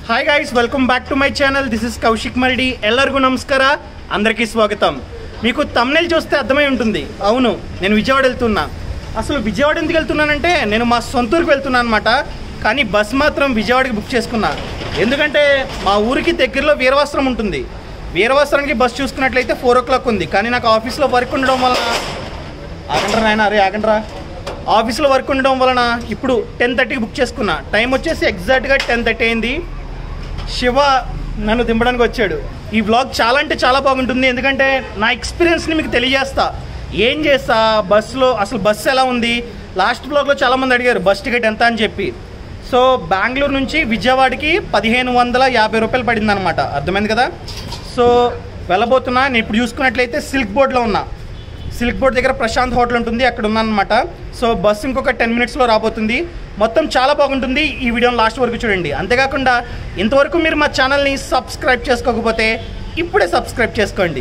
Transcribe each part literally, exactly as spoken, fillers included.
Hi guys, welcome back to my channel. This is Kowshik Maridi. Ellargu namaskara. Andarki swagatam. Meeku thumbnail chuste ardhamai untundi. Avunu, nenu Vijayawada veltunna. Asalu Vijayawada enduku veltunnanante nenu ma sonturku veltunna annamata. Kani bus matram Vijayawadaku book cheskunna. Endukante ma uriki దగ్గరలో వీరవస్త్రం ఉంటుంది. వీరవస్త్రానికి bus చూసుకున్నట్లయితే four o'clock ఉంది. కానీ నాకు ఆఫీస్లో work ఉండడం వలన ఆగండ్రా నాయన అరే ఆగండ్రా ఆఫీస్లో వర్క్ ఉండడం వలన ఇప్పుడు టెన్ థర్టీకి బుక్ చేసుకున్నా. టైం వచ్చేసి ఎగ్జాక్ట్గా టెన్ థర్టీ అయింది. శివ నన్ను దింపడానికి వచ్చాడు. ఈ వ్లాగ్ చాలా అంటే చాలా బాగుంటుంది, ఎందుకంటే నా ఎక్స్పీరియన్స్ని మీకు తెలియజేస్తా. ఏం చేస్తా బస్సులో, అసలు బస్సు ఎలా ఉంది. లాస్ట్ వ్లాగ్లో చాలామంది అడిగారు బస్ టికెట్ ఎంత అని చెప్పి. సో బెంగళూరు నుంచి విజయవాడకి పదిహేను వందల యాభై రూపాయలు పడింది అనమాట. అర్థమైంది కదా. సో వెళ్ళబోతున్నా. నేను ఇప్పుడు చూసుకున్నట్లయితే సిల్క్ బోర్డ్లో ఉన్నా. సిల్క్ బోర్డ్ దగ్గర ప్రశాంత్ హోటల్ ఉంటుంది, అక్కడ ఉన్నాను అనమాట. సో బస్సు ఇంకొక టెన్ మినిట్స్లో రాబోతుంది. మొత్తం చాలా బాగుంటుంది. ఈ వీడియోని లాస్ట్ వరకు చూడండి. అంతేకాకుండా ఇంతవరకు మీరు మా ఛానల్ని సబ్స్క్రైబ్ చేసుకోకపోతే ఇప్పుడే సబ్స్క్రైబ్ చేసుకోండి.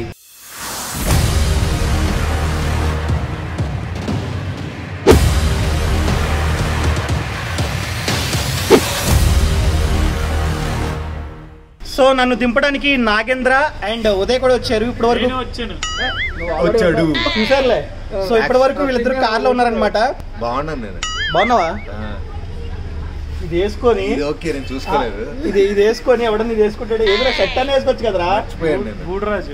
సో నన్ను దింపడానికి నాగేంద్ర అండ్ ఉదయ్ కూడా వచ్చారు. ఇప్పటి వరకు వచ్చాడు చూసారులే. సో ఇప్పటి వరకు వీళ్ళిద్దరు కార్లో ఉన్నారనమాట. బాగున్నాను నేను. బాగున్నావా? ఇది వేసుకొని ఇది ఇది వేసుకొని ఎవడన్నా ఇది వేసుకుంటాడు. ఏదైనా సెట్ అని వేసుకోవచ్చు కదరా. గూడరాజు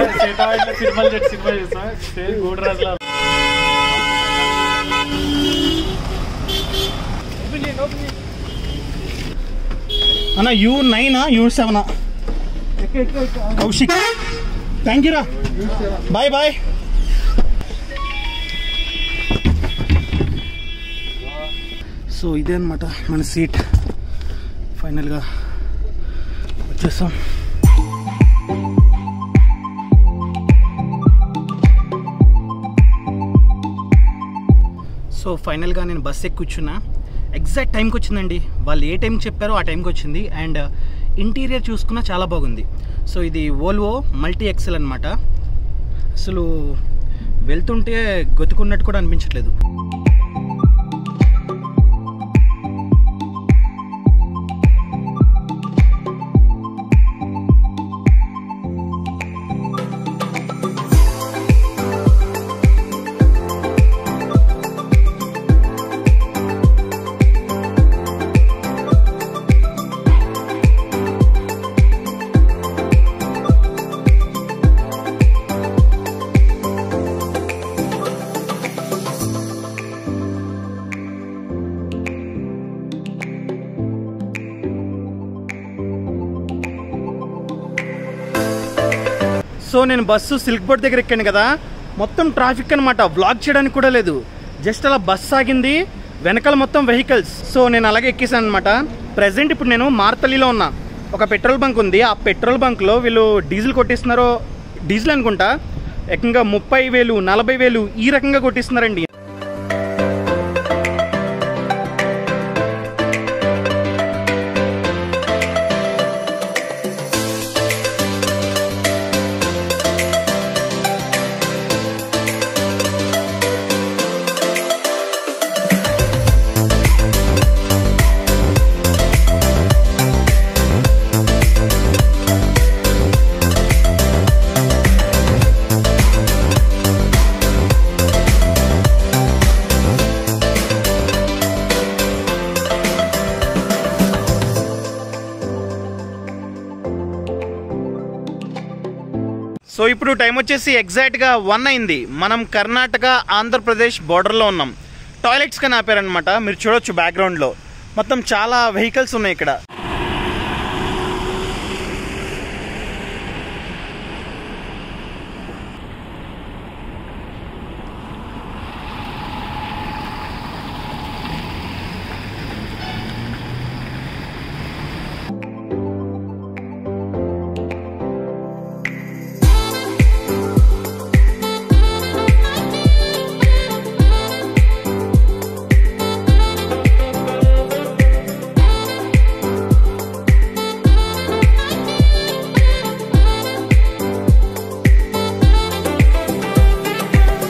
అన్న యూ నైనా యూ సెవెనా? కౌశిక్ థ్యాంక్ యూ రా. Bye bye. సో ఇదే అనమాట మన సీట్. ఫైనల్గా వచ్చేసాం. సో ఫైనల్గా నేను బస్ ఎక్కి కూర్చున్నా. ఎగ్జాక్ట్ టైంకి వచ్చిందండి. వాళ్ళు ఏ టైంకి చెప్పారో ఆ టైంకి వచ్చింది. అండ్ ఇంటీరియర్ చూసుకున్నా చాలా బాగుంది. సో ఇది వోల్వో మల్టీ ఎక్సెల్ అనమాట. అసలు వెళ్తుంటే గతుకున్నట్టు కూడా అనిపించట్లేదు. సో నేను బస్సు సిల్క్ బోర్డ్ దగ్గర ఎక్కాను కదా, మొత్తం ట్రాఫిక్ అనమాట. వ్లాగ్ చేయడానికి కూడా లేదు. జస్ట్ అలా బస్ ఆగింది, వెనకాల మొత్తం వెహికల్స్. సో నేను అలాగే ఎక్కేసాను అనమాట. ప్రజెంట్ ఇప్పుడు నేను మార్తల్లిలో ఉన్నా. ఒక పెట్రోల్ బంక్ ఉంది. ఆ పెట్రోల్ బంక్లో వీళ్ళు డీజిల్ కొట్టిస్తున్నారో, డీజిల్ అనుకుంటా, ఏకంగా ముప్పై వేలు నలభై వేలు ఈ రకంగా కొట్టిస్తున్నారండి. సో ఇప్పుడు టైం వచ్చేసి ఎగ్జాక్ట్గా వన్ అయింది. మనం కర్ణాటక ఆంధ్రప్రదేశ్ బార్డర్లో ఉన్నాం. టాయిలెట్స్ కానీ ఆపారనమాట. మీరు చూడొచ్చు బ్యాక్గ్రౌండ్లో మొత్తం చాలా వెహికల్స్ ఉన్నాయి ఇక్కడ.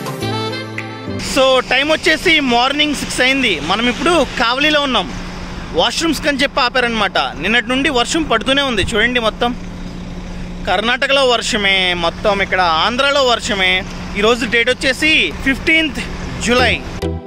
సో టైం వచ్చేసి మార్నింగ్ సిక్స్ అయింది. మనం ఇప్పుడు కావలిలో ఉన్నాం. వాష్రూమ్స్కి అని చెప్పి ఆపారనమాట. నిన్నటి నుండి వర్షం పడుతూనే ఉంది చూడండి. మొత్తం కర్ణాటకలో వర్షమే, మొత్తం ఇక్కడ ఆంధ్రాలో వర్షమే. ఈరోజు డేట్ వచ్చేసి ఫిఫ్టీన్త్ జూలై.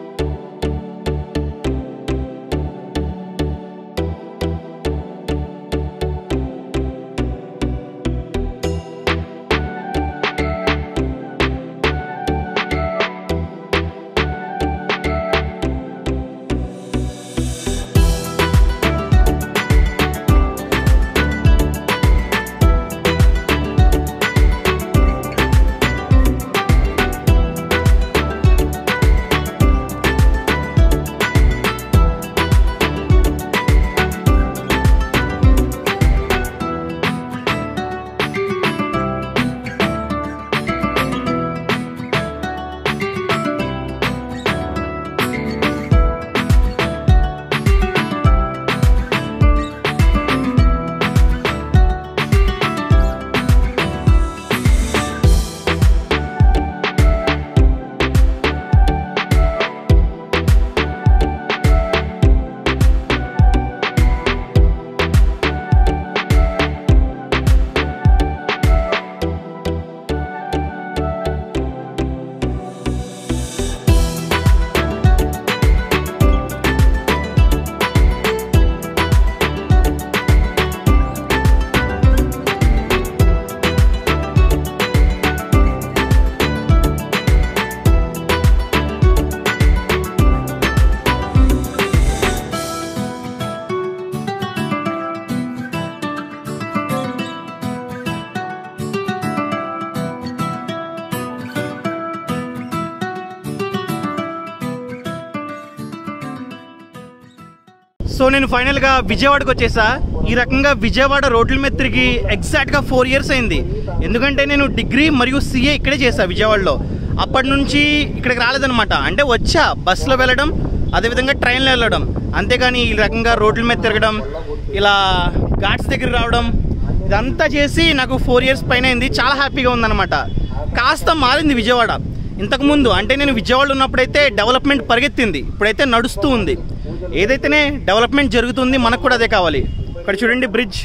సో నేను ఫైనల్గా విజయవాడకు వచ్చేసా. ఈ రకంగా విజయవాడ రోడ్ల మీద తిరిగి ఎగ్జాక్ట్గా ఫోర్ ఇయర్స్ అయింది. ఎందుకంటే నేను డిగ్రీ మరియు సిఏ ఇక్కడే చేశా విజయవాడలో. అప్పటి నుంచి ఇక్కడికి రాలేదనమాట. అంటే వచ్చా బస్సులో వెళ్ళడం, అదేవిధంగా ట్రైన్లో వెళ్ళడం, అంతేగాని ఈ రకంగా రోడ్ల మీద తిరగడం, ఇలా ఘాట్స్ దగ్గర రావడం, ఇదంతా చేసి నాకు ఫోర్ ఇయర్స్ పైన అయింది. చాలా హ్యాపీగా ఉందన్నమాట. కాస్త మారింది విజయవాడ. ఇంతకుముందు అంటే నేను విజయవాడలో ఉన్నప్పుడైతే డెవలప్మెంట్ పరిగెత్తింది, ఇప్పుడైతే నడుస్తూ ఉంది. ఏదైతేనే డెవలప్మెంట్ జరుగుతుంది, మనకు కూడా అదే కావాలి. ఇక్కడ చూడండి బ్రిడ్జ్.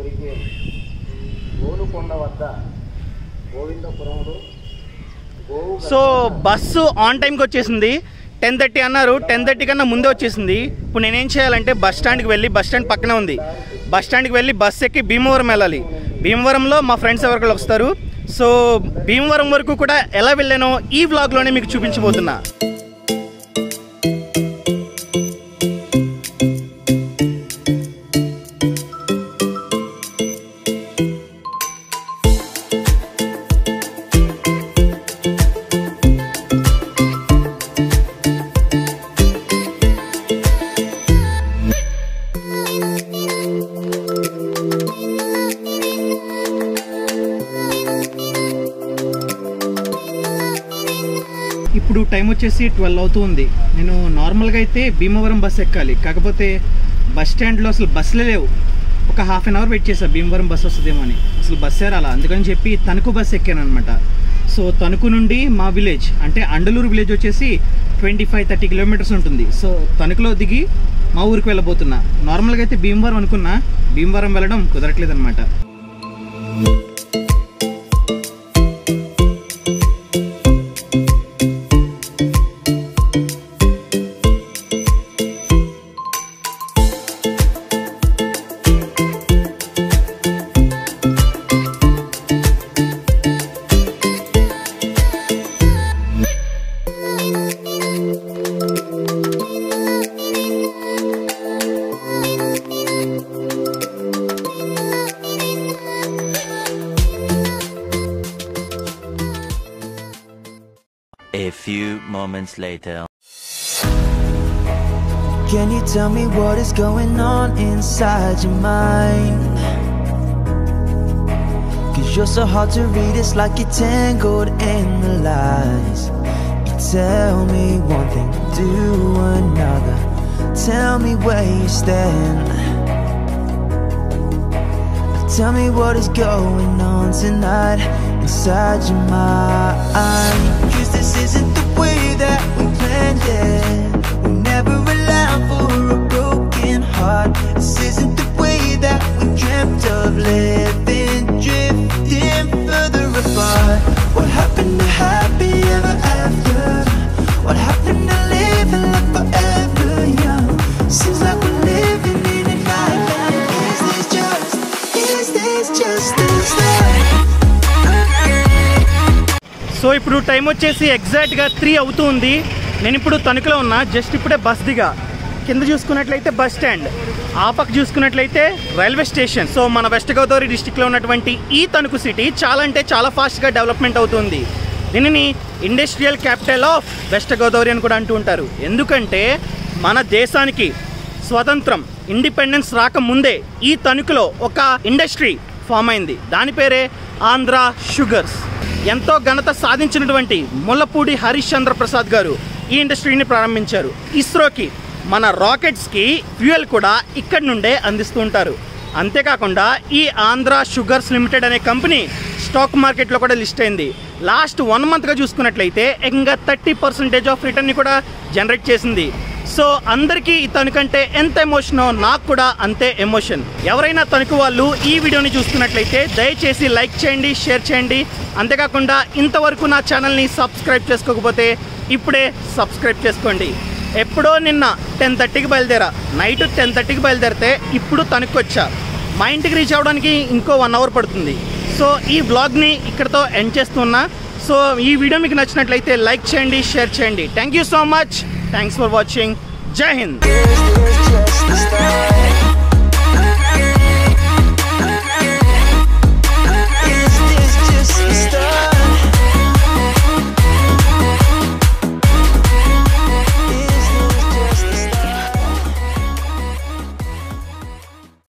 సో బస్సు ఆన్ టైంకి వచ్చేసింది. టెన్ థర్టీ అన్నారు, టెన్ థర్టీ కన్నా ముందే వచ్చేసింది. ఇప్పుడు నేనేం చేయాలంటే బస్ స్టాండ్కి వెళ్ళి, బస్ స్టాండ్ పక్కనే ఉంది, బస్ స్టాండ్కి వెళ్ళి బస్ ఎక్కి భీమవరం వెళ్ళాలి. భీమవరంలో మా ఫ్రెండ్స్ ఎవరికైనా వస్తారు. సో భీమవరం వరకు కూడా ఎలా వెళ్ళానో ఈ వ్లాగ్లోనే మీకు చూపించబోతున్నా. ఇప్పుడు టైం వచ్చేసి ట్వెల్వ్ అవుతుంది. నేను నార్మల్గా అయితే భీమవరం బస్ ఎక్కాలి, కాకపోతే బస్ స్టాండ్లో అసలు బస్సులే లేవు. ఒక హాఫ్ అన్ అవర్ వెయిట్ చేసా భీమవరం బస్ వస్తుందేమో అని, అసలు బస్సే రాలా. అందుకని చెప్పి తణుకు బస్ ఎక్కాను అనమాట. సో తణుకు నుండి మా విలేజ్ అంటే అండలూరు విలేజ్ వచ్చేసి ట్వంటీ ఫైవ్ థర్టీ కిలోమీటర్స్ ఉంటుంది. సో తణుకులో దిగి మా ఊరికి వెళ్ళబోతున్నా. నార్మల్గా అయితే భీమవరం అనుకున్నా, భీమవరం వెళ్ళడం కుదరట్లేదు అనమాట. A few moments later. Can you tell me what is going on inside your mind? 'Cause you're so hard to read, it's like you're tangled in the lies. You tell me one thing, do another. Tell me where you stand. Tell me what is going on tonight inside your mind. 'Cause this isn't the way that we planned it. We never allow for a broken heart. apart. This isn't the way that we dreamt of living, drifting further apart. What happened to happy ever after? What happened to living like forever young? Seems like we're living in a nightmare. Is this just, is this just this life? So ఇప్పుడు time వచ్చేసి ఎగ్జాక్ట్గా three అవుతుంది. నేను ఇప్పుడు తణుకులో ఉన్నా. Just ఇప్పుడే bus దిగా. కింద చూసుకున్నట్లయితే బస్ స్టాండ్, ఆ పక్క చూసుకున్నట్లయితే రైల్వే స్టేషన్. సో మన వెస్ట్ గోదావరి డిస్టిక్లో ఉన్నటువంటి ఈ తణుకు సిటీ చాలా అంటే చాలా ఫాస్ట్గా డెవలప్మెంట్ అవుతుంది. దీనిని industrial capital of west Godavari అని కూడా అంటూ ఉంటారు. ఎందుకంటే మన దేశానికి స్వతంత్రం ఇండిపెండెన్స్ రాకముందే ఈ తణుకులో ఒక ఇండస్ట్రీ ఫామ్ అయింది. దాని పేరే ఆంధ్ర షుగర్స్. ఎంతో ఘనత సాధించినటువంటి ముల్లపూడి హరీష్ చంద్ర ప్రసాద్ గారు ఈ ఇండస్ట్రీని ప్రారంభించారు. ఇస్రోకి మన రాకెట్స్కి ఫ్యూయల్ కూడా ఇక్కడి నుండే అందిస్తూ ఉంటారు. అంతేకాకుండా ఈ ఆంధ్ర షుగర్స్ లిమిటెడ్ అనే కంపెనీ స్టాక్ మార్కెట్లో కూడా లిస్ట్ అయింది. లాస్ట్ వన్ మంత్గా చూసుకున్నట్లయితే ఇంకా థర్టీ పర్సెంటేజ్ ఆఫ్ రిటర్న్ని కూడా జనరేట్ చేసింది. సో అందరికీ ఈ తణుకంటే ఎంత ఎమోషనో నాకు కూడా అంతే ఎమోషన్. ఎవరైనా తణుకు వాళ్ళు ఈ వీడియోని చూస్తున్నట్లయితే దయచేసి లైక్ చేయండి, షేర్ చేయండి. అంతేకాకుండా ఇంతవరకు నా ఛానల్ని సబ్స్క్రైబ్ చేసుకోకపోతే ఇప్పుడే సబ్స్క్రైబ్ చేసుకోండి. ఎప్పుడో నిన్న టెన్ థర్టీకి బయలుదేరా, నైట్ టెన్ థర్టీకి బయలుదేరితే ఇప్పుడు తణుకు వచ్చా. మా ఇంటికి రీచ్ అవ్వడానికి ఇంకో వన్ అవర్ పడుతుంది. సో ఈ వ్లాగ్ని ఇక్కడతో ఎండ్ చేస్తున్నా. సో ఈ వీడియో మీకు నచ్చినట్లయితే లైక్ చేయండి, షేర్ చేయండి. Thank you so much. Thanks for watching. జై హింద్.